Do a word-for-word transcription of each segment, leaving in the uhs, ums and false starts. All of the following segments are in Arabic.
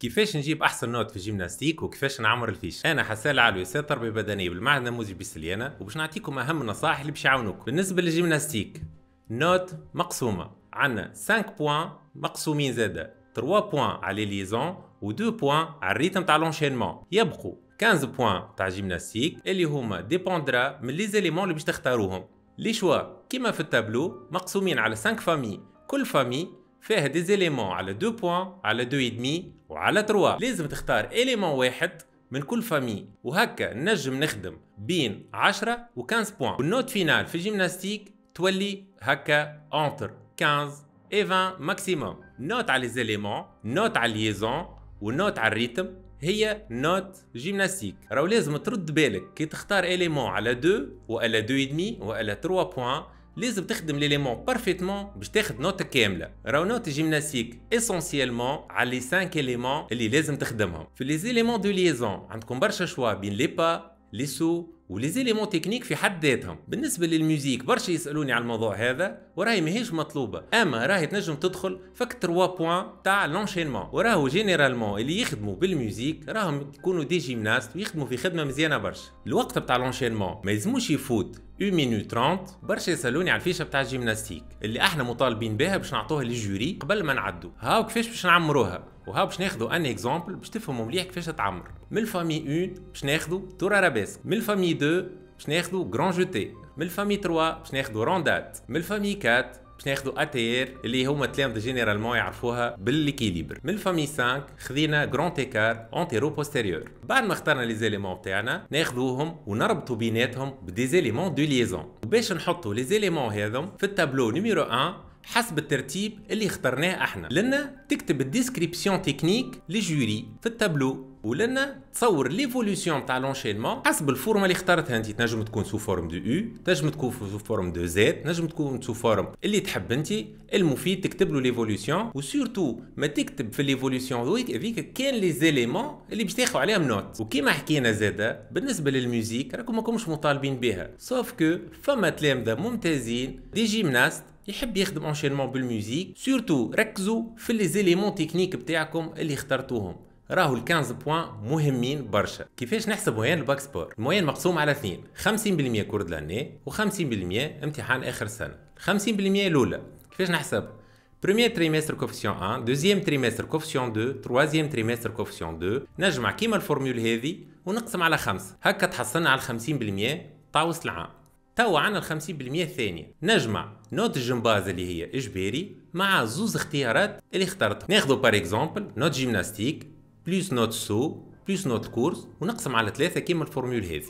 كيفاش نجيب احسن نوت في الجيمناستيك وكيفاش نعمر الفيش؟ انا حسان العلوي استاذ تربيه بدنيه بالمعهد النموذجي بسليانه، وباش نعطيكم اهم النصائح اللي باش يعاونوكم. بالنسبه للجيمناستيك نوت مقسومه، عندنا خمسة بوان مقسومين زاده ثلاثة بوان على ليزون و اثنين بوان على الريتم تاع لونشينمون، يبقوا خمسة بوان تاع جيمناستيك اللي هما ديبوندرا من لي زيليمون اللي باش تختاروهم. لي شوا كيما في التابلو مقسومين على خمسة فامي، كل فامي فيها دي زيليمون على اثنين بوان على اثنين ودمي وعلى ثلاثة. لازم تختار إليمون واحد من كل فامي، وهكا نجم نخدم بين عشرة و خمسة بوان، والنوت فينال في الجيمناستيك تولي هكا انتر خمسة و عشرين ماكسيموم. نوت على لي زيليمون، نوت على الليزون ونوت على الريتم هي نوت جيمناستيك. راهو لازم ترد بالك كي تختار إليمون على اثنين ولا اثنين ودمي ولا ثلاثة بوان، لازم تخدم ليليمون بارفيتمون باش تاخد نوت كامله. راهو نوت جيمناستيك اسونسيالمون على لي خمسة إليمون اللي لازم تخدمهم. في لي زيليمون دو ليزون عندكم برشا شوا بين لي با لي سو ولي زيليمون تكنيك في حد ذاتهم. بالنسبه للميوزيك برشا يسالوني على الموضوع هذا، وراهي ماهيش مطلوبه، اما راهي تنجم تدخل فك ثلاثة بوان تاع لونشينمون. وراهو جينيرالمون اللي يخدموا بالميوزيك راهم يكونوا دي جيمناست ويخدموا في خدمه مزيانه برشا. الوقت بتاع لونشينمون ما يلزموش يفوت واحد مينوت ثلاثين. برشا يسالوني على الفيشه بتاع الجيمناستيك اللي احنا مطالبين بها باش نعطوها للجوري قبل ما نعدوا. هاو كيفاش باش نعمروها، وها باش ناخذوا ان اكزامبل باش تفهموا مليح كيفاش تعمر. من الفامي واحد باش ناخذوا تور ارابيسك، من الفامي اثنين باش ناخذوا غران جوتي، من الفامي ثلاثة باش ناخذوا روندات، من الفامي أربعة باش ناخذوا اتير اللي هما التلامذه جينيرالمون يعرفوها بالليكيليبر، من الفامي خمسة خذينا غران تيكار انتيرو بوستيريور. بعد ما اخترنا لي زيليمون تاعنا ناخذوهم ونربطوا بيناتهم بدي زيليمون دو ليزون، وباش نحطوا لي زيليمون هذم في التابلو نيميرو واحد حسب الترتيب اللي اخترناه احنا. لنا تكتب الديسكريبسيون تكنيك للجوري في التابلو، ولنا تصور ليفولوسيون تاع لونشينمون حسب الفورمه اللي اختارتها انت. تنجم تكون سو فورم دو يو، تنجم تكون سو فورم دو زد، تنجم تكون سو فورم اللي تحب انت. المفيد تكتب له ليفولوسيون، وسورتو ما تكتب في ليفولوسيون هذيك كان لي زيليمون اللي باش تاخذوا عليهم نوت. وكيما حكينا زاده بالنسبه للميوزيك راكم ماكمش مطالبين بها، سوف كو فما تلامذه ممتازين دي جيمناست يحب يخدم انشينمون بالميوزيك. سورتو ركزوا في لي زيليمون تكنيك بتاعكم اللي اخترتوهم. راهو ال خمسة بوان مهمين برشا. كيفاش نحسبوا هنا الباك سبور؟ الموين مقسوم على اثنين، خمسين بالمية كورد لاني و50% امتحان اخر السنه. خمسين بالمية الاولى كيفاش نحسب؟ بريمير تريمستر كوفيسيون واحد، دوزيام تريمستر كوفيسيون اثنين، تروازيام تريمستر كوفيسيون اثنين. نجمع كيما الفورمول هذه ونقسم على خمسة، هكا تحصلنا على خمسين بالمية تاع وسط العام. توا عنا ال خمسين بالمية الثانية، نجمع نوت الجمباز اللي هي اجباري مع زوز اختيارات اللي اخترتها. ناخذوا بار اكزومبل نوت جيمناستيك بلس نوت سو بلس نوت كورس ونقسم على ثلاثة كيما الفورمول هذه.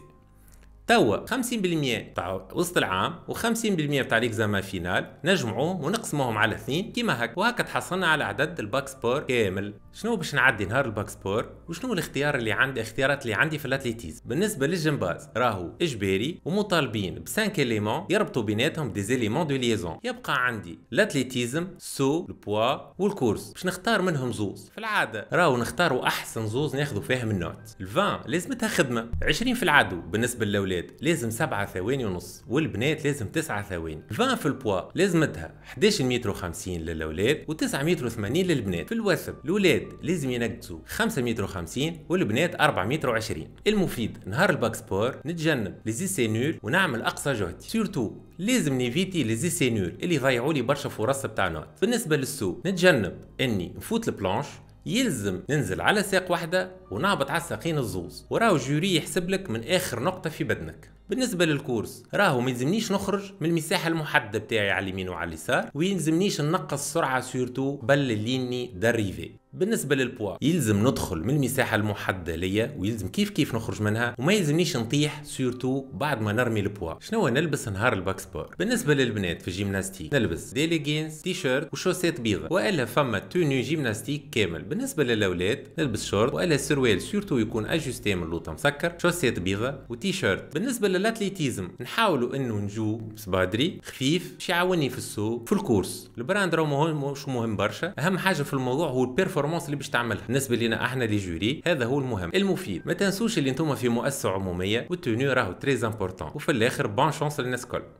توا خمسين بالمية تاع وسط العام و50% تاع ليكزامان فينال نجمعوهم ونقسموهم على اثنين كيما هكا، وهكا تحصلنا على عدد الباك سبور كامل. شنو باش نعدي نهار الباك سبور؟ وشنو الاختيار اللي عندي اختيارات اللي عندي في الاتليتيزم؟ بالنسبه للجمباز راهو اجباري ومطالبين ب خمسة إليمون يربطوا بيناتهم دي زيليمون دو ليزون. يبقى عندي الاتليتيزم سو البوا والكورس، باش نختار منهم زوز. في العاده راهو نختاروا احسن زوز ناخذوا فيهم النوت. الفان لازمتها خدمه، عشرين في العدو بالنسبه للاولاد لازم سبعة ثواني ونص، والبنات لازم تسعة ثواني. عشرين في البوا لازمتها احد عشر متر وخمسين للاولاد و9 متر وثمانين للبنات. في الوثب الاولاد لازم ينقصوا خمسة متر وخمسين والبنات أربعة متر وعشرين. المفيد نهار الباك سبور نتجنب لي زيسي نول ونعمل اقصى جهدي. سورتو لازم نيفيتي لي زيسي نول اللي يضيعوا لي برشا فرص بتاع نوت. بالنسبه للسو نتجنب اني نفوت البلانش، يلزم ننزل على ساق واحدة ونهبط على الساقين الزوز، وراهو الجوري يحسب لك من اخر نقطة في بدنك. بالنسبة للكورس راهو ما يلزمنيش نخرج من المساحة المحددة بتاعي على اليمين وعلى اليسار، ويلزمنيش نقص السرعة سورتو بل ليني داريفي. بالنسبة للبوا يلزم ندخل من المساحة المحددة ليا، ويلزم كيف كيف نخرج منها، وما يلزمنيش نطيح سورتو بعد ما نرمي البوا. شنو نلبس نهار الباك سبور؟ بالنسبة للبنات في الجيمناستيك نلبس دي ليجينز تي شيرت وشوسيت بيضة، والا فما توني جيمناستيك كامل. بالنسبة للاولاد نلبس شورت والا سروال سورتو يكون اجوستي من اللوطة مسكر، شوسيت بيضة وتي شيرت. بالنسبة للاتليتيزم نحاولوا انه نجو سبادري خفيف باش يعاوني في السوق. في الكورس البراند راهو مهم، مش مهم برشا، اهم حاجة في الموضوع هو البيرفورمانس اللي باش تعملها. بالنسبه لنا احنا لي جوري هذا هو المهم. المفيد ما تنسوش اللي انتم في مؤسسه عموميه والتوني راهو تري امبورطون. وفي الاخر بون شانس للناس الكل.